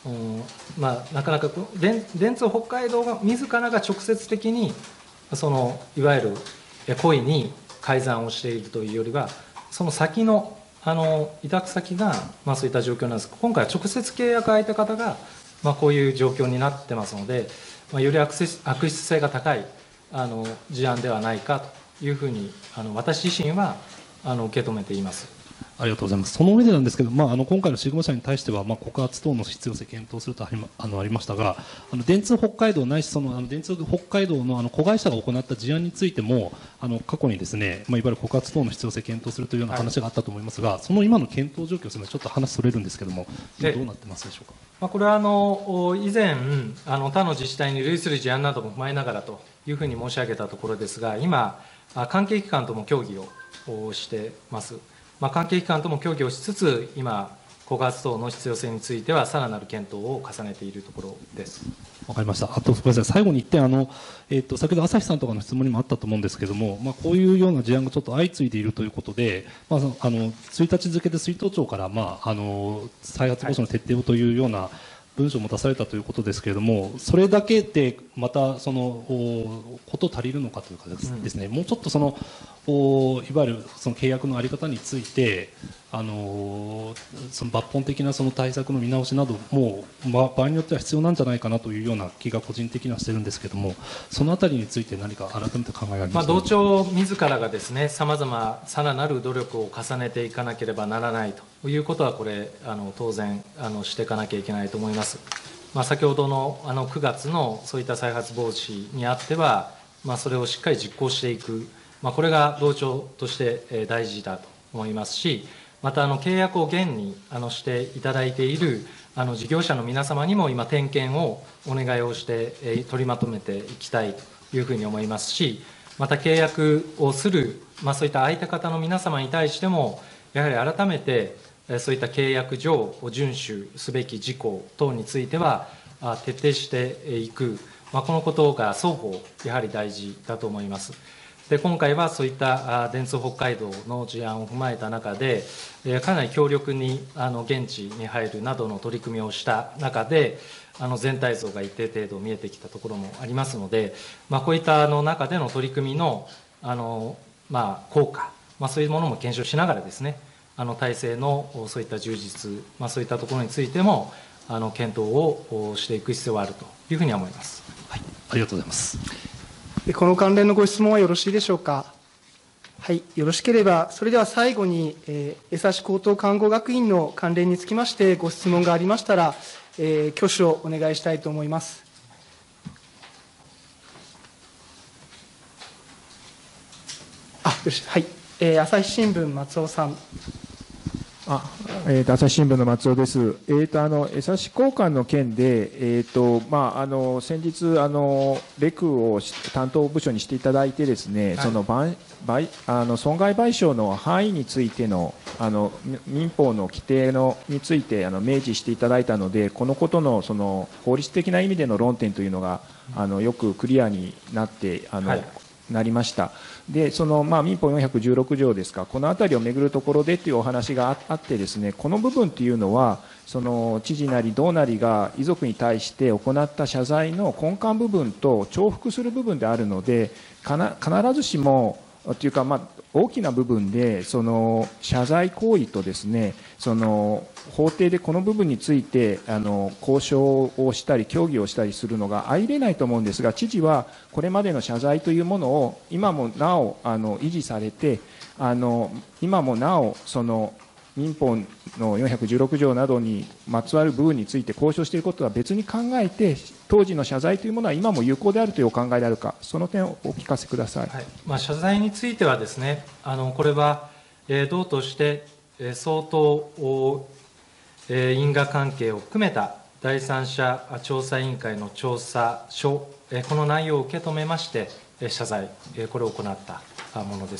なかなか電通北海道が自らが直接的にいわゆる故意に改ざんをしているというよりは、その先の委託先が、そういった状況なんですが、今回は直接契約相手方が、こういう状況になってますので、より悪質性が高い事案ではないかというふうに私自身は受け止めています。 ありがとうございます。その上でなんですけど、今回のシグマ社に対しては、告発等の必要性検討するとありましたが、電通北海道ないし、電通北海道の子会社が行った事案についても、過去にですね、いわゆる告発等の必要性検討するというような話があったと思いますが、その今の検討状況、ちょっと話それるんですけれども、どうなってますでしょうか。 これは以前、他の自治体に類する事案なども踏まえながらというふうに申し上げたところですが、今、関係機関とも協議をしてます。関係機関とも協議をしつつ、今、告発等の必要性については、さらなる検討を重ねているところです。 わかりました。あと、ごめんなさい、最後に1点、先ほど朝日さんとかの質問にもあったと思うんですけれども、こういうような事案がちょっと相次いでいるということで、1日付で出納庁から、再発防止の徹底をというような文書も出されたということですけれども、それだけでまたこと足りるのかというかですね、もうちょっといわゆる契約の在り方について、その抜本的な対策の見直しなども、場合によっては必要なんじゃないかなというような気が個人的にはしてるんですけれども、そのあたりについて何か改めて考えがありますか。 同庁自らがですね、さまざまさらなる努力を重ねていかなければならないということは、これ当然していかなきゃいけないと思います。先ほどの9月のそういった再発防止にあっては、それをしっかり実行していく、これが同庁として大事だと思いますし、また契約を現にしていただいている事業者の皆様にも今、点検をお願いをして取りまとめていきたいというふうに思いますし、また契約をする、そういった相手方の皆様に対しても、やはり改めてそういった契約上遵守すべき事項等については徹底していく、このことが双方やはり大事だと思います。で、今回はそういった電通北海道の事案を踏まえた中で、かなり強力に現地に入るなどの取り組みをした中で、全体像が一定程度見えてきたところもありますので、こういった中での取り組みの効果、そういうものも検証しながらですね、体制のそういった充実、そういったところについても検討をしていく必要があるというふうに思います。 はい、ありがとうございます。 この関連のご質問はよろしいでしょうか。はい、よろしければ、それでは最後に、江差高等看護学院の関連につきまして、ご質問がありましたら、挙手をお願いしたいと思います。はい、朝日新聞、松尾さん。 朝日新聞の松尾です。江差交換の件で、先日、レクを担当部署にしていただいてですね、損害賠償の範囲についての、民法の規定について明示していただいたので、このことの法律的な意味での論点というのが、よくクリアになって、なりました。で、民法416条ですか、このあたりをめぐるところでというお話があってですね、この部分というのは、知事なり道なりが遺族に対して行った謝罪の根幹部分と重複する部分であるので、必ずしも、というか、大きな部分で、謝罪行為とですね、法廷でこの部分について、交渉をしたり、協議をしたりするのが相入れないと思うんですが、知事はこれまでの謝罪というものを、今もなお、維持されて、今もなお、民法の416条などにまつわる部分について交渉していることは別に考えて、当時の謝罪というものは今も有効であるというお考えであるか、その点をお聞かせください。 謝罪についてはですね、これは、道として相当因果関係を含めた第三者調査委員会の調査書、この内容を受け止めまして、謝罪、これを行ったものです。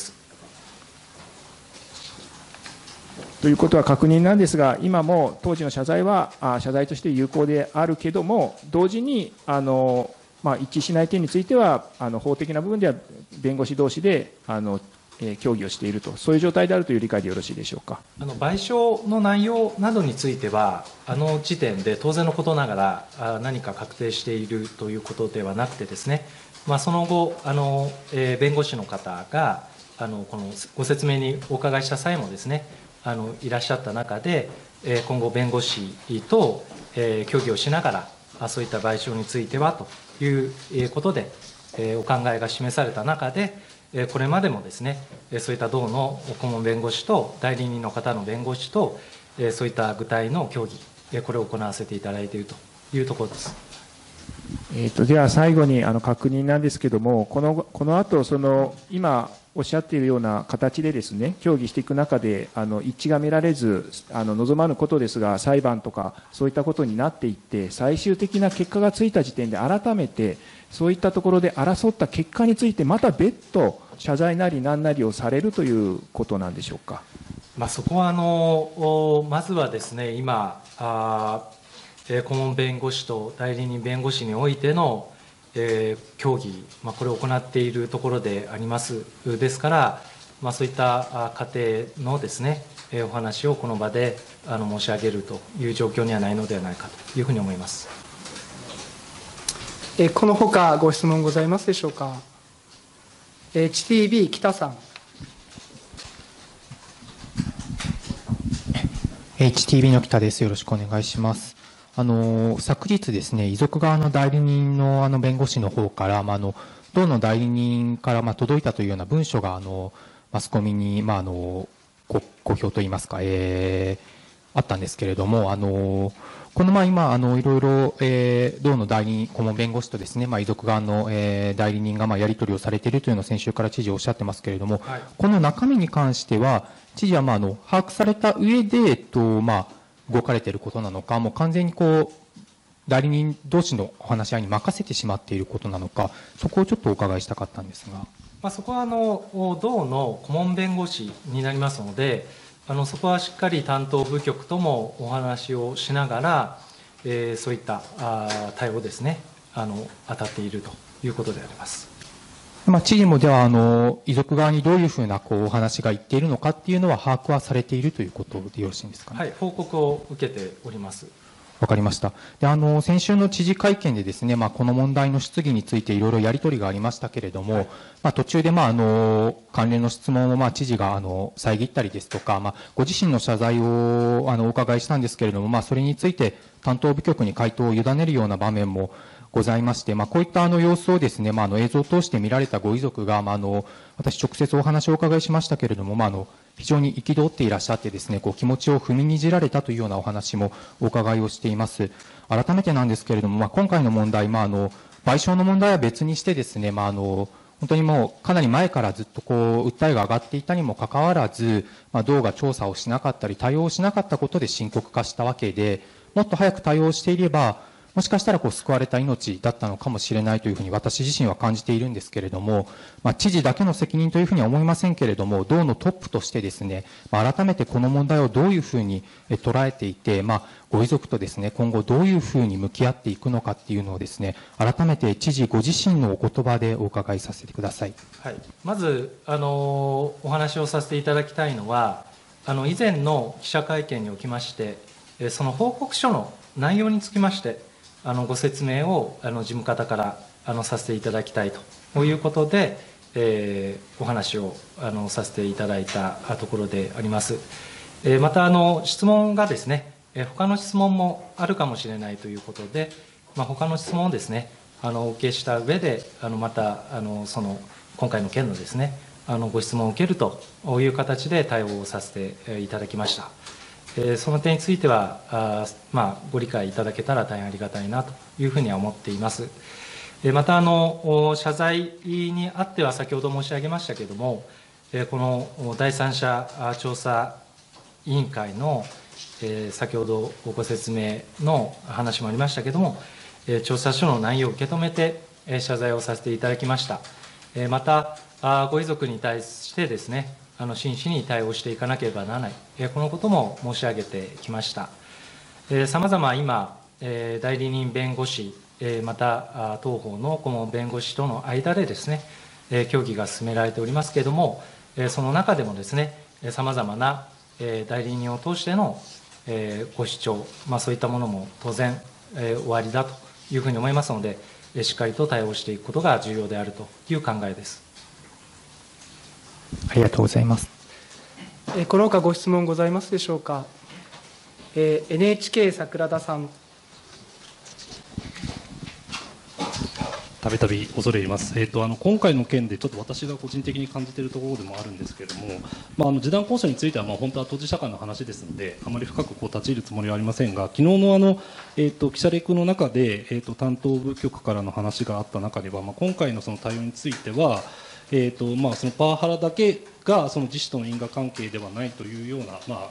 ということは確認なんですが、今も当時の謝罪は謝罪として有効であるけども、同時に一致しない点については、法的な部分では弁護士同士で協議をしていると、そういう状態であるという理解でよろしいでしょうか。 賠償の内容などについては、時点で当然のことながら、何か確定しているということではなくてですね、その後、弁護士の方が、このご説明にお伺いした際もですね、いらっしゃった中で、今後、弁護士と協議をしながら、そういった賠償についてはということで、お考えが示された中で、これまでもですね、そういった同の顧問弁護士と代理人の方の弁護士と、そういった具体の協議、これを行わせていただいているというところです。 では最後に確認なんですけれども、この後今おっしゃっているような形でですね、協議していく中で一致が見られず望まぬことですが、裁判とかそういったことになっていって、最終的な結果がついた時点で改めてそういったところで争った結果についてまた別途謝罪なり何なりをされるということなんでしょうか。 そこはまずはですね、今顧問弁護士と代理人弁護士においての協議、これを行っているところでありますですから、そういった過程のですね、お話をこの場で申し上げるという状況にはないのではないかというふうに思います。 このほかご質問ございますでしょうか。HTB 北さん。 HTB の北です。よろしくお願いします。昨日ですね、遺族側の代理人の弁護士の方から、同の代理人から届いたというような文書がマスコミに公表といいますか、あったんですけれども、この今いろいろ同の代理人顧問弁護士とですね、遺族側の代理人がやり取りをされているというのを先週から知事おっしゃってますけれども、 はい、 この中身に関しては知事は把握された上で動かれていることなのか、もう完全に代理人同士のお話し合いに任せてしまっていることなのか、そこをちょっとお伺いしたかったんですが。 そこは同の顧問弁護士になりますので、そこはしっかり担当部局ともお話をしながら、そういった対応ですね、当たっているということであります。 知事もでは遺族側にどういうふうなお話が言っているのかっていうのは把握はされているということでよろしいんですかね。 はい、報告を受けております。 わかりました。で、先週の知事会見でですね、この問題の質疑についていろいろやり取りがありましたけれども、はい、途中で関連の質問を知事が遮ったりですとか、ご自身の謝罪をお伺いしたんですけれども、それについて担当部局に回答を委ねるような場面もございまして、こういった様子をですね、映像を通して見られたご遺族が、私直接お話をお伺いしましたけれども、非常に憤っていらっしゃってですね、気持ちを踏みにじられたというようなお話もお伺いをしています。改めてなんですけれども、今回の問題、賠償の問題は別にしてですね、本当にもうかなり前からずっと訴えが上がっていたにもかかわらず、道が調査をしなかったり対応をしなかったことで深刻化したわけで、もっと早く対応していれば、もしかしたら救われた命だったのかもしれないというふうに私自身は感じているんですけれども、知事だけの責任というふうには思いませんけれども、道のトップとしてですね、改めてこの問題をどういうふうに捉えていて、ご遺族とですね、今後どういうふうに向き合っていくのかっていうのをですね、改めて知事ご自身のお言葉でお伺いさせてください。 はい、まずお話をさせていただきたいのは、以前の記者会見におきまして、その報告書の内容につきましてご説明を事務方からさせていただきたいということで、お話をさせていただいたところであります。また質問がですね、他の質問もあるかもしれないということで、他の質問をですねお受けした上でまた今回の件のですねご質問を受けるという形で対応をさせていただきました。その点についてはご理解いただけたら大変ありがたいなというふうには思っています。また謝罪にあっては先ほど申し上げましたけれども、この第三者調査委員会の先ほどご説明の話もありましたけれども、調査書の内容を受け止めて謝罪をさせていただきました。またご遺族に対してですね真摯に対応していかなければならない、このことも申し上げてきました。さまざま今、代理人弁護士、また当方の顧問弁護士との間でですね、協議が進められておりますけれども、 その中でもですね、さまざまな代理人を通してのご主張、そういったものも当然終わりだというふうに思いますので、しっかりと対応していくことが重要であるという考えです。 ありがとうございます。 このほかご質問ございますでしょうか。NHK 桜田さん。 たびたび恐れ入ります。今回の件でちょっと私が個人的に感じているところでもあるんですけれども、示談交渉については本当は当事者間の話ですので、あまり深く立ち入るつもりはありませんが、昨日の記者レクの中で、担当部局からの話があった中では、今回のその対応については、そのパワハラだけがその自主との因果関係ではないというような、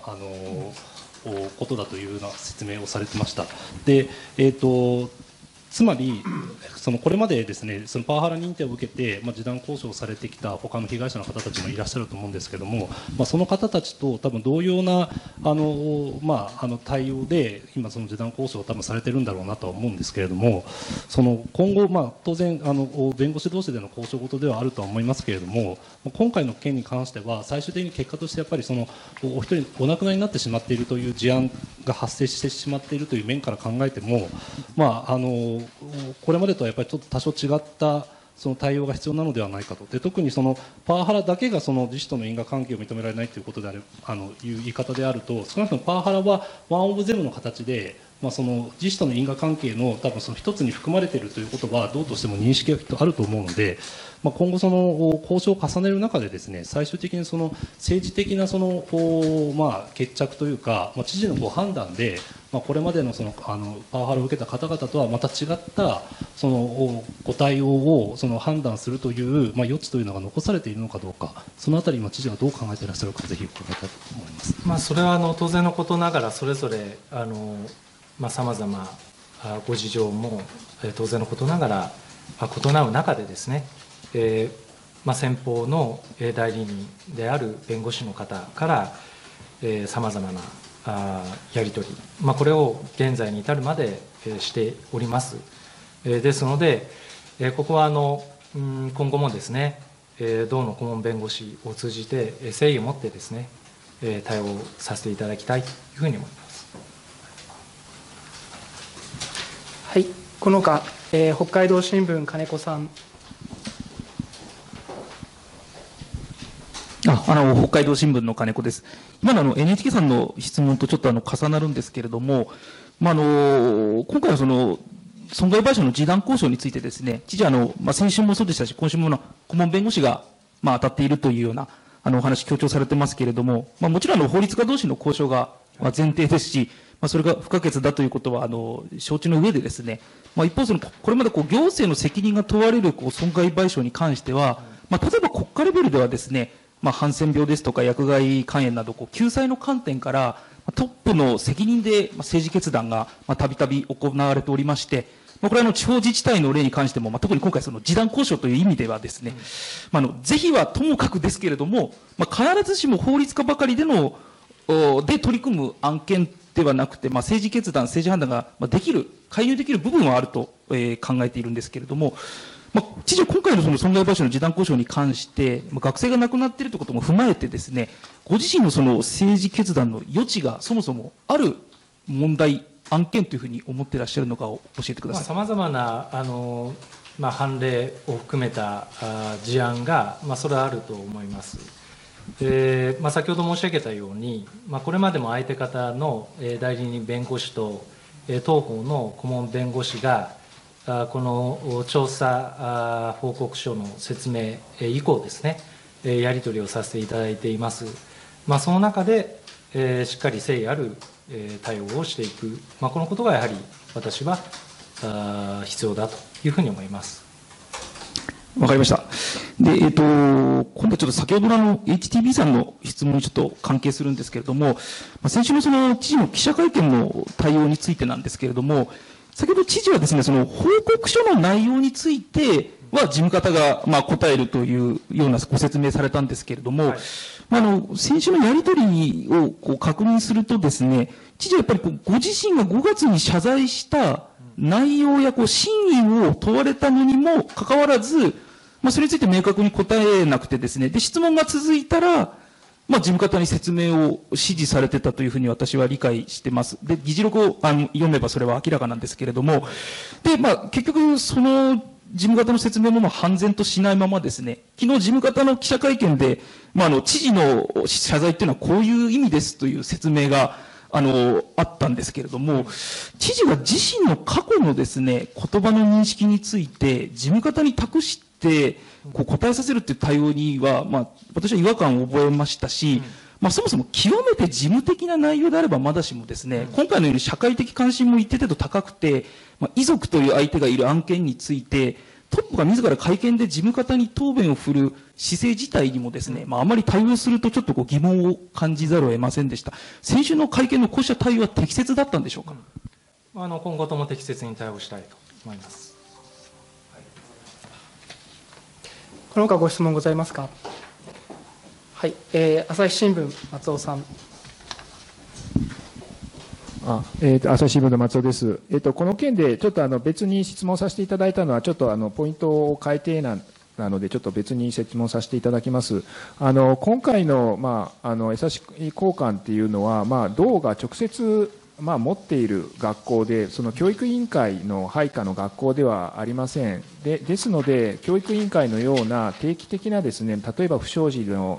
ことだというような説明をされてました。で、つまりこれまでですね、そのパワハラ認定を受けて、示談交渉されてきた他の被害者の方たちもいらっしゃると思うんですけれども、その方たちと多分同様な対応で今その示談交渉を多分されてるんだろうなとは思うんですけれども、今後、当然弁護士同士での交渉事ではあるとは思いますけれども、今回の件に関しては最終的に結果としてやっぱりお一人お亡くなりになってしまっているという事案が発生してしまっているという面から考えても、これまでとはやっぱりちょっと多少違ったその対応が必要なのではないかと。で、特にパワハラだけが自主との因果関係を認められないということであるいう言い方であると、少なくともパワハラはワンオブゼロの形で、自主との因果関係の多分一つに含まれているということはどうとしても認識がきっとあると思うので、今後交渉を重ねる中でですね、最終的に政治的な決着というか、知事の判断でこれまでのパワハラを受けた方々とはまた違ったご対応を判断するという余地というのが残されているのかどうか、そのあたり今知事はどう考えていらっしゃるか、ぜひ伺いたいと思います。 それは当然のことながら、それぞれさまざまご事情も当然のことながら異なる中でですね、先方の代理人である弁護士の方からさまざまなやり取り、これを現在に至るまでしております。ですので、ここは今後もですね、同の顧問弁護士を通じて誠意を持ってですね、対応させていただきたいというふうに思います。 はい、このほか、北海道新聞金子さん。 北海道新聞の金子です。今のNHK さんの質問とちょっと重なるんですけれども、今回は損害賠償の示談交渉についてですね、知事先週もそうでしたし、今週も顧問弁護士が当たっているというようなお話強調されてますけれども、もちろん法律家同士の交渉が前提ですし、それが不可欠だということは承知の上でですね、一方これまで行政の責任が問われる損害賠償に関しては、例えば国家レベルではですね、ハンセン病ですとか薬害肝炎など救済の観点からトップの責任で政治決断がたびたび行われておりまして、これは地方自治体の例に関しても、特に今回示談交渉という意味ではですね、是非はともかくですけれども、必ずしも法律家ばかりで取り組む案件ではなくて、政治決断、政治判断ができる、介入できる部分はあると考えているんですけれども、知事は今回の損害賠償の示談交渉に関して、学生が亡くなっているということも踏まえてですね、ご自身の政治決断の余地がそもそもある問題、案件というふうに思っていらっしゃるのかを教えてください。 さまざまな判例を含めた事案が、それはあると思います。先ほど申し上げたように、これまでも相手方の代理人弁護士と当方の顧問弁護士がこの調査報告書の説明以降ですね、やり取りをさせていただいています。その中でしっかり誠意ある対応をしていく、このことがやはり私は必要だというふうに思います。 わかりました。で、今度はちょっと先ほどのHTB さんの質問にちょっと関係するんですけれども、先週の知事の記者会見の対応についてなんですけれども、先ほど知事はですね、報告書の内容については事務方が答えるというようなご説明されたんですけれども、先週のやり取りを確認するとですね、知事はやっぱりご自身が5月に謝罪した内容や真意を問われたのにもかかわらず、 それについて明確に答えなくてですね、で、質問が続いたら、事務方に説明を指示されてたというふうに私は理解してます。で、議事録を読めばそれは明らかなんですけれども、で、結局、その事務方の説明も判然としないままですね、昨日事務方の記者会見で、知事の謝罪っていうのはこういう意味ですという説明が、あったんですけれども、知事が自身の過去のですね、言葉の認識について、事務方に託して、答えさせるっていう対応には、私は違和感を覚えましたし、そもそも極めて事務的な内容であればまだしもですね、今回のように社会的関心も一定程度高くて、遺族という相手がいる案件について、トップが自ら会見で事務方に答弁を振る姿勢自体にもですね、あまり対応するとちょっと疑問を感じざるを得ませんでした。先週の会見のこうした対応は適切だったんでしょうか。 今後とも適切に対応したいと思います。 この他ご質問ございますか。はい、朝日新聞、松尾さん。 朝日新聞の松尾です。この件で、ちょっと別に質問させていただいたのは、ちょっとポイントを変えてなので、ちょっと別に質問させていただきます。今回の、江差交換っていうのは、道が直接、持っている学校で、その教育委員会の配下の学校ではありません。ですので、教育委員会のような定期的なですね、例えば不祥事の、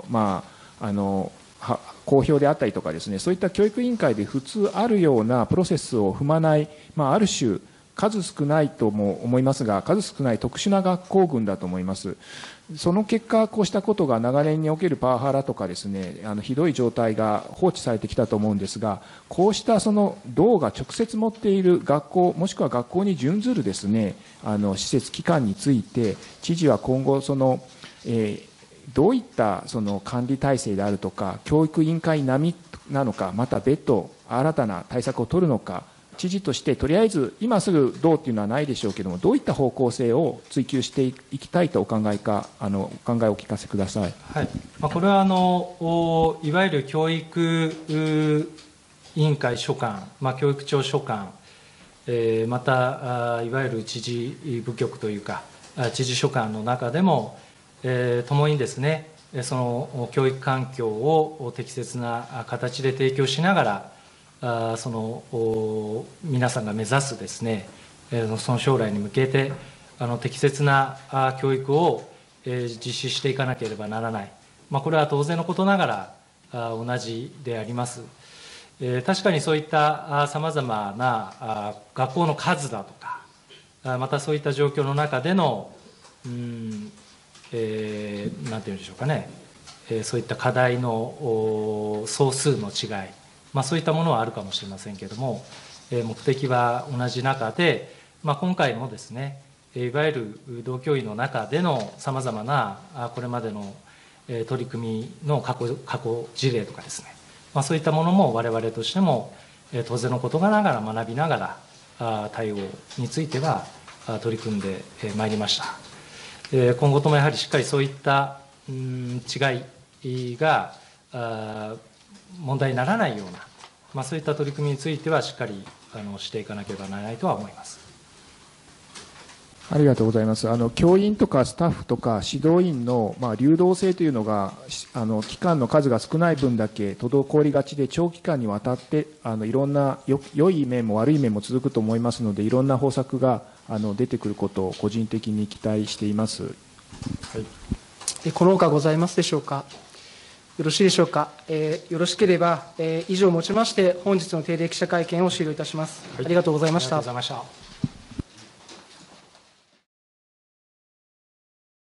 公表であったりとかですね、そういった教育委員会で普通あるようなプロセスを踏まない、ある種、数少ないとも思いますが、数少ない特殊な学校群だと思います。その結果、こうしたことが長年におけるパワハラとかですね、ひどい状態が放置されてきたと思うんですが、こうしたその道が直接持っている学校、もしくは学校に準ずるですね、施設、機関について、知事は今後、どういったその管理体制であるとか、教育委員会並みなのか、また別途新たな対策を取るのか、知事としてとりあえず今すぐどうっていうのはないでしょうけれども、どういった方向性を追求していきたいとお考えか、お考えをお聞かせください。 はい、これはいわゆる教育委員会所管、教育庁所管、またいわゆる知事部局というか、知事所管の中でも、ともにですね、その教育環境を適切な形で提供しながら、その皆さんが目指すですね、その将来に向けて適切な教育を実施していかなければならない、これは当然のことながら同じであります。確かにそういったさまざまな学校の数だとか、またそういった状況の中でのなんていうんでしょうかね、そういった課題の総数の違い、そういったものはあるかもしれませんけれども、目的は同じ中で、今回のですね、いわゆる道教委の中でのさまざまなこれまでの取り組みの過去事例とかですね、そういったものも我々としても当然のことながら学びながら対応については取り組んでまいりました。今後ともやはりしっかりそういった違いが問題にならないような、そういった取り組みについてはしっかりしていかなければならないとは思います。 ありがとうございます。教員とかスタッフとか指導員の、流動性というのが期間の数が少ない分だけ滞りがちで、長期間にわたっていろんな良い面も悪い面も続くと思いますので、いろんな方策が出てくることを個人的に期待しています。はい、 このほかございますでしょうか。よろしいでしょうか。よろしければ、以上をもちまして本日の定例記者会見を終了いたします。ありがとうございました。 ありがとうございました。